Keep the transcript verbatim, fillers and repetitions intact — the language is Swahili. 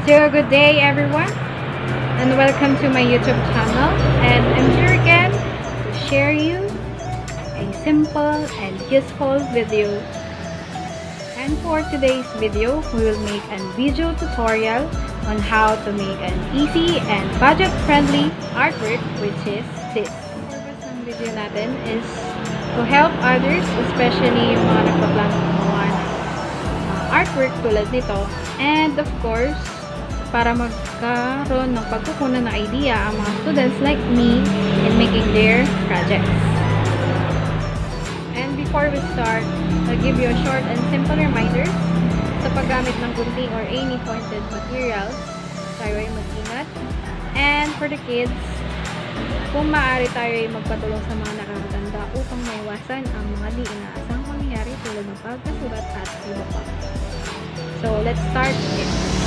So good day everyone and welcome to my YouTube channel, and I'm here again to share you a simple and useful video. And for today's video, we will make a video tutorial on how to make an easy and budget-friendly artwork, which is this. The purpose ng video natin is to help others, especially yung mga nagpa-plan gumawa ng uh, artwork tulad nito, and of course para magkaroon ng pagkukunan ng idea ang mga students like me in making their projects. And before we start, I'll give you a short and simple reminder. Sa paggamit ng gunting or any pointed materials, tayo ay mag-ingat. And for the kids, kung maaari tayo ay magpatulong sa mga nakakatanda upang maiwasan ang mga di inaasang pangyayari tulad ng pagkasulat at iba pa. So, let's start it.